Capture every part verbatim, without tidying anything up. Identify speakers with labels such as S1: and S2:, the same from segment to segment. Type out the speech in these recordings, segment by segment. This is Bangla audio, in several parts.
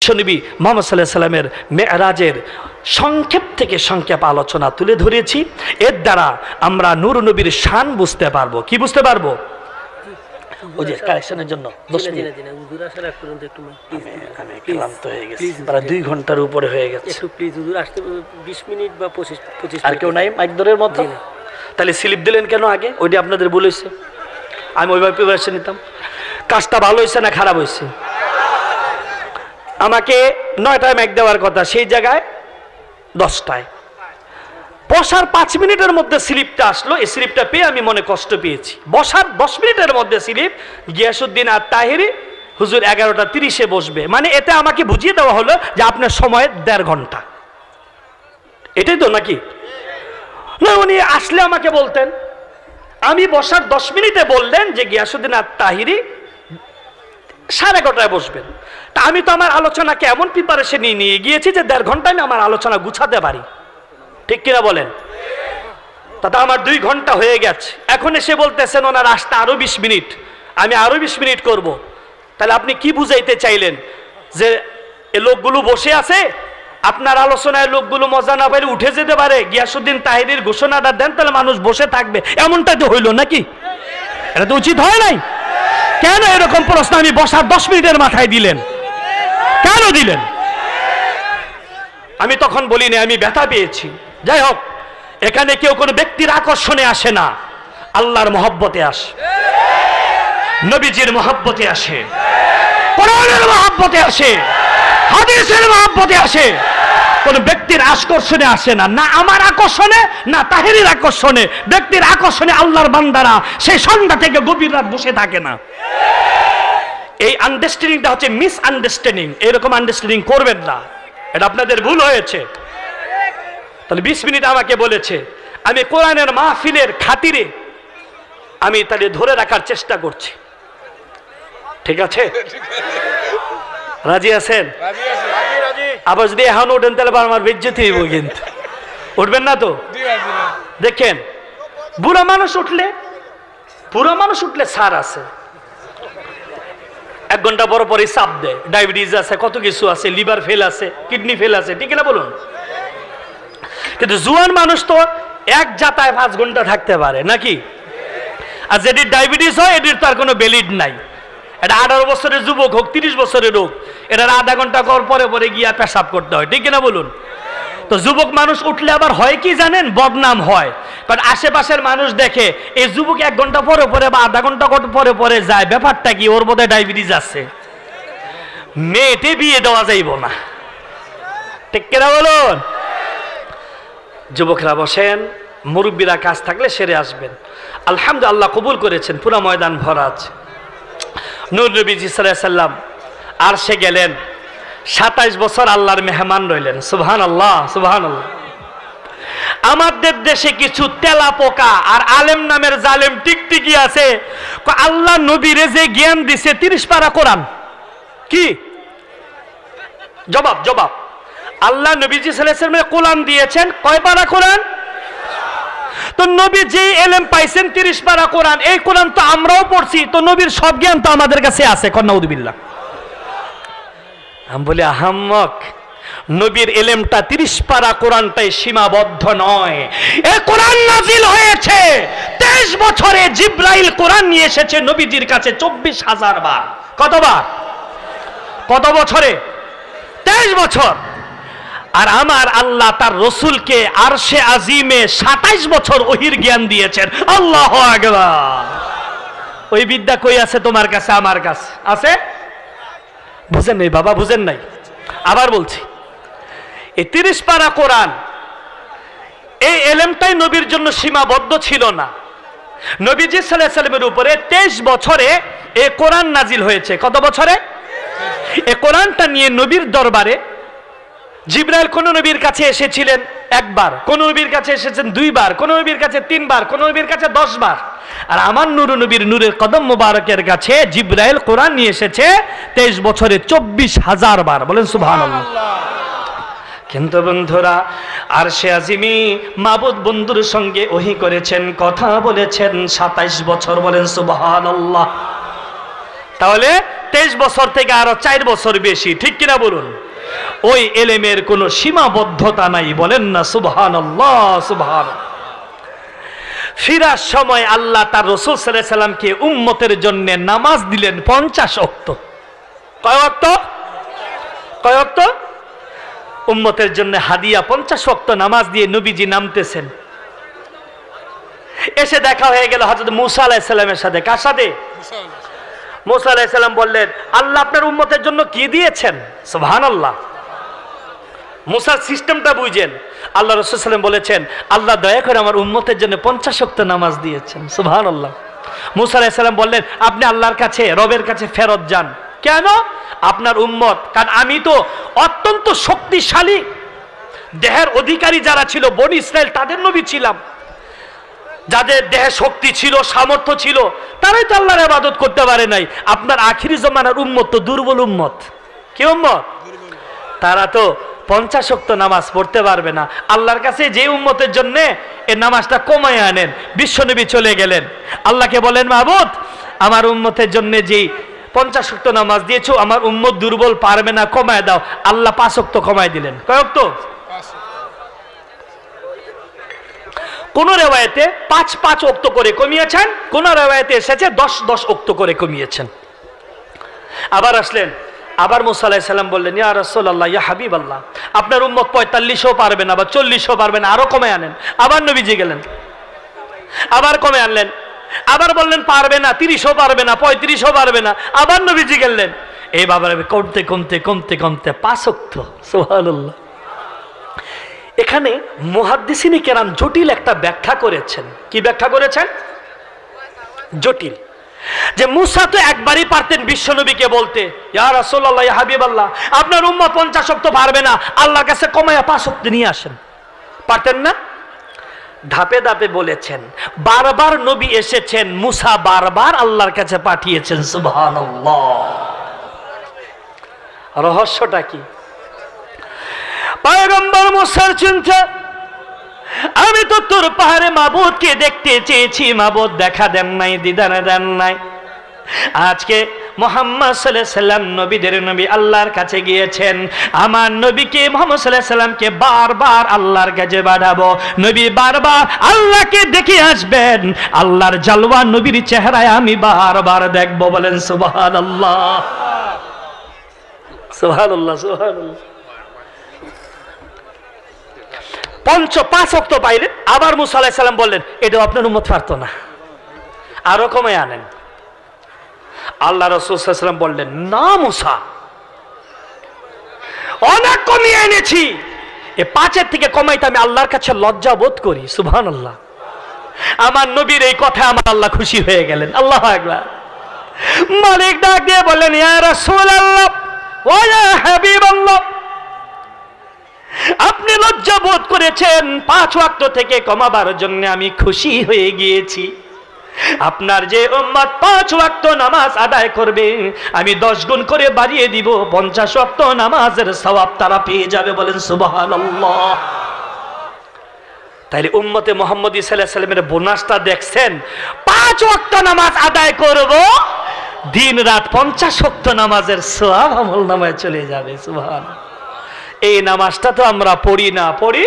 S1: বিশ্বনবী মুহাম্মদ সাল্লাল্লাহু আলাইহি সাল্লামের মেরাজের সংক্ষেপ থেকে সংক্ষেপ আলোচনা তুলে ধরেছি। এর দ্বারা আমরা নূর নবীর শান বুঝতে পারবো। কি বুঝতে পারবো? ওই যে কালেকশনের জন্য দশ মিনিট হুজুর আসার আগ পর্যন্ত একটু আমি ক্লান্ত হয়ে গেছি, প্রায় দুই ঘন্টার উপরে হয়ে গেছে।
S2: একটু প্লিজ হুজুর আসতে বিশ মিনিট বা পঁচিশ পঁচিশ
S1: আর কেউ নাই মাইক ধরের মধ্যে? তাহলে স্লিপ দিলেন কেন আগে? ওইটা আপনাদের বলেছে, আমি ওইভাবে প্রিপারেশন নিতাম। কাজটা ভালো হয়েছে না খারাপ হয়েছে? আমাকে নয়টায় ম্যাক দেওয়ার কথা, সেই জায়গায় দশটায়। বসার পাঁচ মিনিটের মধ্যে স্লিপটা আসলো। এই স্লিপটা পেয়ে আমি মনে কষ্ট পেয়েছি। বসার দশ মিনিটের মধ্যে স্লিপ, গিয়াসউদ্দিন আর তাহিরি হুজুর এগারোটা তিরিশে বসবে, মানে এতে আমাকে বুঝিয়ে দেওয়া হলো যে আপনার সময় দেড় ঘন্টা। এটাই তো নাকি? না, উনি আসলে আমাকে বলতেন। আমি বসার দশ মিনিটে বললেন যে গিয়াসউদ্দিন আর তাহিরি সাড়ে এগারোটায় বসবেন। তা আমি তো আমার আলোচনাকে এমন প্রিপারেশন নিয়ে নিয়ে গিয়েছি যে দেড় ঘন্টায় আমি আমার আলোচনা গুছাতে পারি। ঠিক কিনা বলেন? তাতে আমার দুই ঘন্টা হয়ে গেছে। এখন এসে বলতেছেন ওনার আসতে আরো বিশ মিনিট, আমি আরো বিশ মিনিট করব। তাহলে আপনি কি বুঝাইতে চাইলেন? যে এ লোকগুলো বসে আছে, আপনার আলোচনায় লোকগুলো মজা না পাইলে উঠে যেতে পারে, গিয়াসউদ্দিন তাহিরির ঘোষণাটা দেন, তাহলে মানুষ বসে থাকবে। এমনটা তো হইল নাকি? এটা তো উচিত হয় নাই। কেন এরকম প্রশ্ন আমি বসার দশ মিনিটের মাথায় দিলেন? কেন দিলেন? আমি তখন বলিনি, আমি ব্যথা পেয়েছি। যাই হোক, এখানে কেউ কোনো ব্যক্তির আকর্ষণে আসে না, আল্লাহর মহব্বতে আসে, নবীজির মহব্বতে আসে, কোরআনের মহব্বতে আসে, হাদিসের মহব্বতে আসে। কোন ব্যক্তির আকর্ষণে আসে না, না আমার আকর্ষণে, না তাহিরির আকর্ষণে। ব্যক্তির আকর্ষণে আল্লাহর বান্দারা সেই সন্ধ্যা থেকে গভীর রাত বসে থাকে না। এই আন্ডারস্ট্যান্ডিংটা হচ্ছে মিস আন্ডারস্ট্যান্ডিং। এরকম আন্ডারস্ট্যান্ডিং করবেন না, এটা আপনাদের ভুল হয়েছে। তাহলে বিশ মিনিট আমাকে বলেছে, আমি কোরআনের মাহফিলের খাতিরে আমি তাহলে ধরে রাখার চেষ্টা করছি। ঠিক আছে? রাজি আছেন? আবার যদি এখন উঠেন তাহলে আমার বেজ্জতি হইব, কিন্তু উঠবেন না তো? দেখেন, বুড়া মানুষ উঠলে, বুড়া মানুষ উঠলে ছাড় আছে, এক ঘন্টা পর পরে চাপ দেয়, ডায়াবেটিস আছে, কত কিছু আছে, লিভার ফেল আছে, কিডনি ফেল আছে, ঠিক না বলুন? কিন্তু জুয়ান মানুষ তো এক জাতায় পাঁচ ঘন্টা থাকতে পারে নাকি? আর যেটির ডায়াবেটিস হয় এটির তো আর কোনো বেলিড নাই। এটা আঠারো বছরের যুবক হোক, তিরিশ বছরের হোক, এটার আধা ঘন্টা পর পরে পরে গিয়া পেশাব করতে হয়, ঠিক না বলুন? তো যুবক মানুষ উঠলে আবার হয় কি জানেন? বদনাম হয়। কারণ আশেপাশের মানুষ দেখে এই যুবক এক ঘন্টা পরে পরে বা আধা ঘন্টা পরে পরে যায়, ব্যাপারটা কি? ওর বোধহয় ডায়াবেটিস আছে, মেয়েটে বিয়ে দেওয়া যাইব না, ঠিক কিনা বলুন? যুবকরা বসেন, মুরব্বীরা কাজ থাকলে সেরে আসবেন। আলহামদুলিল্লাহ কবুল করেছেন, পুরা ময়দান ভরা আছে। নূর নবীজি সাল্লাল্লাহু আলাইহি সাল্লাম আর সে গেলেন, সাতাইশ বছর আল্লাহর মেহমান রইলেন। সুবহানাল্লাহ, সুবহানাল্লাহ। আমাদের দেশে কিছু তেলা পোকা আর আলেম নামের জালেম টিকটিকি আছে, আল্লাহ নবীরে যে জ্ঞান দিছে তিরিশ পারা কোরআন। কি জবাব? জবাব, আল্লাহ নবীজি সাল্লাল্লাহু আলাইহি সাল্লাম কোরআন দিয়েছেন কয় পারা কোরআন? তো নবী যে এলেম পাইছেন তিরিশ পারা কোরআন, এই কোরআন তো আমরাও পড়ছি, তো নবীর সব জ্ঞান তো আমাদের কাছে আছে। নাউযুবিল্লাহ। আমি বলি আহাম্মক, নবীর এলেমটা তিরিশ পারা কোরআনটাই সীমাবদ্ধ নয়। এই কোরআন নাজিল হয়েছে তেইশ বছরে, জিব্রাইল কোরআন নিয়ে এসেছে নবীজির কাছে চব্বিশ হাজার বার। কতবার? কত বছরে? তেইশ বছর। আর আমার আল্লাহ তার রসুলকে আরশে আজিমে সাতাইশ বছর ওহির জ্ঞান দিয়েছেন। আল্লাহু আকবার। ওই বিদ্যা কই আছে তোমার কাছে? আমার কাছে আছে। বুঝেন নাই বাবা, বুঝেন নাই? আবার বলছি, এই তিরিশ পারা কোরআন, এই এলেমটাই নবীর জন্য সীমাবদ্ধ ছিল না। নবীজি সাল্লাল্লাহু আলাইহি সাল্লামের উপরে তেইশ বছরে এই কোরআন নাজিল হয়েছে। কত বছরে? এই কোরআনটা নিয়ে নবীর দরবারে জিবরাইল কোন নবীর কাছে এসেছিলেন একবার, কোন নবীর কাছে এসেছেন দুইবার, কোন নবীর কাছে তিনবার, কোন নবীর কাছে দশ বার। আর আমার নূর নবীর নূরের কদম মোবারকের কাছে জিবরাইল কোরআন নিয়ে এসেছে তেইশ বছরে চব্বিশ হাজার বার। বলেন সুবহানাল্লাহ। কিন্তু বন্ধুরা, আরশে আজিমি মাবুদ বন্ধুর সঙ্গে ওহী করেছেন, কথা বলেছেন সাতাইশ বছর। বলেন সুবহানাল্লাহ। তাহলে তেইশ বছর থেকে আরো চার বছর বেশি, ঠিক কিনা বলুন? ওই এলেমের কোনো সীমাবদ্ধতা নাই, বলেন না সুবহানাল্লাহ সুবহানাল্লাহ। ফিরার সময় আল্লাহ তার রাসূল সাল্লাল্লাহু আলাইহি সাল্লামকে উম্মতের জন্য নামাজ দিলেন পঞ্চাশ ওয়াক্ত। কয় ওয়াক্ত? কয় ওয়াক্ত? উম্মতের জন্য হাদিয়া পঞ্চাশ ওয়াক্ত নামাজ দিয়ে নবীজি নামতেছেন। এসে দেখা হয়ে গেল হযরত মুসা আলাইহিস সালামের সাথে। কার সাথে? মুসা আলাইহিস সালাম বললেন, আল্লাহ আপনার উম্মতের জন্য কি দিয়েছেন? সুবহানাল্লাহ। মুসার সিস্টেমটা বুঝেন। আল্লাহ রাসূল সাল্লাল্লাহু আলাইহি ওয়াসাল্লাম বলেছেন, আল্লাহ দয়া করে আমার উম্মতের জন্য পঞ্চাশ ওয়াক্ত নামাজ দিয়েছেন। সুবহানাল্লাহ। মুসা আলাইহিস সালাম বললেন, আপনি আল্লাহর কাছে, রবের কাছে ফেরত যান। কেন? আপনার উম্মত, কারণ আমি তো অত্যন্ত শক্তিশালী দেহের অধিকারী যারা ছিল বনি ইসরাইল, তাদের নবী ছিলাম। যাদের দেহে শক্তি ছিল, সামর্থ্য ছিল, তারাই তো আল্লাহর ইবাদত করতে পারে নাই। আপনার আখিরি জমানার উম্মত তো দুর্বল উম্মত। কি উম্মত? তারা তো পঞ্চাশ ওয়াক্ত নামাজ পড়তে পারবে না। আল্লাহর কাছে যে উম্মতের জন্য এই নামাজটা কমায় আনেন। বিশ্বনবী চলে গেলেন, আল্লাহকে বলেন, মাবুদ আমার উম্মতের জন্য যেই পঞ্চাশ ওয়াক্ত নামাজ দিয়েছো, আমার উম্মত দুর্বল, পারবে না, কমায় দাও। আল্লাহ পাঁচ ওয়াক্ত কমায় দিলেন। কয় ওয়াক্ত? কোন রেওয়ায়েতে পাঁচ পাঁচ ওয়াক্ত করে কমিয়েছেন, কোন রেওয়ায়েতে এসেছে দশ দশ ওয়াক্ত করে কমিয়েছেন। আবার আসলেন, আবার মুসা আলাইহিস সালাম বললেন, ইয়া রাসূলুল্লাহ, ইয়া হাবিবাল্লাহ, আপনার উম্মত পঁয়তাল্লিশও পারবে না বা চল্লিশও পারবে না, আরো কমে আনেন। আবার নবীজি গেলেন, আবার কমে আনলেন। আবার বললেন পারবে না, তিরিশও পারবে না, পঁয়ত্রিশও পারবে না। আবার নবীজি গেলেন, এই বাবার কমতে কমতে কমতে কমতে পাঁচ ওয়াক্ত। সুবহানাল্লাহ। এখানে মুহাদ্দিসিনে কেরাম জটিল একটা ব্যাখ্যা করেছেন। কি ব্যাখ্যা করেছেন? জটিল। যে মুসা তো একবারই পারতেন বিশ্বনবীকে বলতে, ইয়া রাসূলুল্লাহ, ইয়া হাবিবাল্লাহ, আপনার উম্মত পঞ্চাশ ওয়াক্ত পারবে না, আল্লাহর কাছে কমায়া পাঁচ ওয়াক্ত নিয়ে আসেন। পারতেন না? ধাপে ধাপে বলেছেন। বারবার নবী এসেছেন, মুসা বারবার আল্লাহর কাছে পাঠিয়েছেন। সুবহানাল্লাহ। রহস্যটা কি? পয়গম্বর মুসার চিন্তা, আমি তো তোর পাহাড়ে মাবুদকে দেখতে চেয়েছি, মাবুদ দেখা দেন নাই, দিদার দেন নাই। আজকে মুহাম্মদ সাল্লাল্লাহু আলাইহি সাল্লাম নবীদের নবী আল্লাহর কাছে গিয়েছেন। আমার নবীকে মুহাম্মদ সাল্লাল্লাহু আলাইহি সাল্লামকে বারবার আল্লাহর কাছে পাঠাবো। নবী বারবার আল্লাহকে দেখে আসবেন। আল্লাহর জালওয়া নবীর চেহারায় আমি বারবার দেখবো। বলেন সুবহানাল্লাহ সুবহানাল্লাহ সুবহানাল্লাহ। পঞ্চ পাঁচ ওয়াক্ত পাইলেন। আবার মুসা আলাইহিস সালাম বললেন, এটা আপনার উম্মত পারতো না, আরো কমে আনেন। আল্লাহ রাসূল সাল্লাল্লাহু আলাইহি সাল্লাম বললেন, না মুসা, অনেক কমিয়ে এনেছি, এ পাঁচের থেকে কমাইতে আমি আল্লাহর কাছে লজ্জা বোধ করি। সুবহানাল্লাহ। আমার নবীর এই কথা আমার আল্লাহ খুশি হয়ে গেলেন। আল্লাহু আকবার। মালিক ডাক দিয়ে বললেন, ইয়া রাসূলুল্লাহ ওয়া ইয়া হাবিবাল্লাহ, আপনি লজ্জা বোধ করেছেন, পাঁচ ওয়াক্ত থেকে কমাবার জন্য আমি খুশি হয়ে গিয়েছি। আপনার যে উম্মত পাঁচ ওয়াক্ত নামাজ আদায় করবে, আমি দশ গুণ করে বাড়িয়ে দিব, পঞ্চাশ ওয়াক্ত নামাজের সওয়াব তারা পেয়ে যাবে। বলেন সুবহানাল্লাহ। তাইলে উম্মতে মুহাম্মদী সাল্লাল্লাহু আলাইহি সাল্লামের বোনাসটা দেখছেন। পাঁচ ওয়াক্ত নামাজ আদায় করব, দিন রাত পঞ্চাশ ওয়াক্ত নামাজের সওয়াব আমল নামায় চলে যাবে। সুবহানাল্লাহ। এই নামাজটা তো আমরা পড়ি না, পড়ি।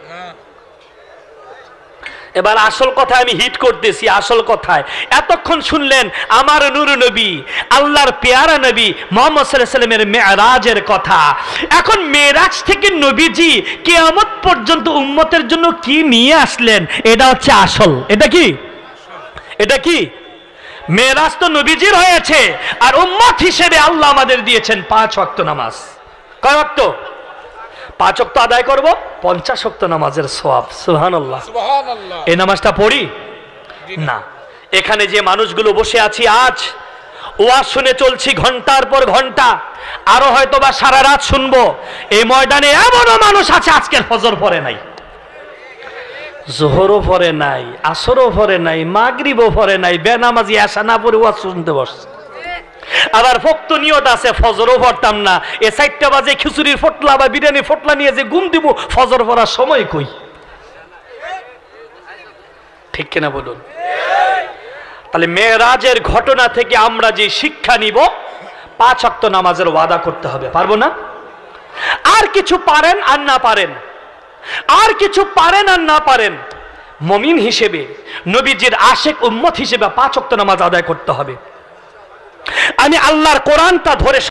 S1: এবার আসল কথা আমি হিট করতেছি। আসল কথায় এতক্ষণ শুনলেন আমার নূর নবী, আল্লাহর পেয়ারা নবী মুহাম্মদ সাল্লাল্লাহু আলাইহি সাল্লামের মেরাজের কথা। এখন মেরাজ থেকে নবীজি কিয়ামত পর্যন্ত উম্মতের জন্য কি নিয়ে আসলেন, এটা হচ্ছে আসল। এটা কি? এটা কি? মেরাজ তো নবীজির হয়েছে, আর উম্মত হিসেবে আল্লাহ আমাদের দিয়েছেন পাঁচ ওয়াক্ত নামাজ। কয় ওয়াক্ত? পাঁচ ওয়াক্ত আদায় করব, পঞ্চাশ ওয়াক্ত নামাজের সওয়াব। সুবহানাল্লাহ সুবহানাল্লাহ। এই নামাজটা পড়ি না। এখানে যে মানুষগুলো বসে আছি আজ, ওয়াজ শুনে চলছি ঘন্টার পর ঘন্টা, আরো হয়তো বা সারা রাত শুনবো। এই ময়দানে এমনও মানুষ আছে আজকের ফজর পড়ে নাই, জোহরও পড়ে নাই, আসরও পড়ে নাই, মাগরিবও পড়ে নাই, বেনামাজি এশা না পড়ে ওয়াজ শুনতে বসছে। আবার ভক্ত নিয়ত আছে, ফজরও পড়তাম না, এ চারটা বাজে খিচুড়ির ফটলা বা বিরিয়ানির ফটলা নিয়ে যে ঘুম দিব, ফজর পড়ার সময় কই? ঠিক কিনা বলুন? তাহলে মেরাজের ঘটনা থেকে আমরা যে শিক্ষা নিব, পাঁচ ওয়াক্ত নামাজের ওয়াদা করতে হবে। পারবো না? আর কিছু পারেন আর না পারেন, আর কিছু পারেন আর না পারেন, মুমিন হিসেবে, নবীজির আশিক উম্মত হিসেবে পাঁচ ওয়াক্ত নামাজ আদায় করতে হবে। আমি আল্লাহর কোরআনটা ধরে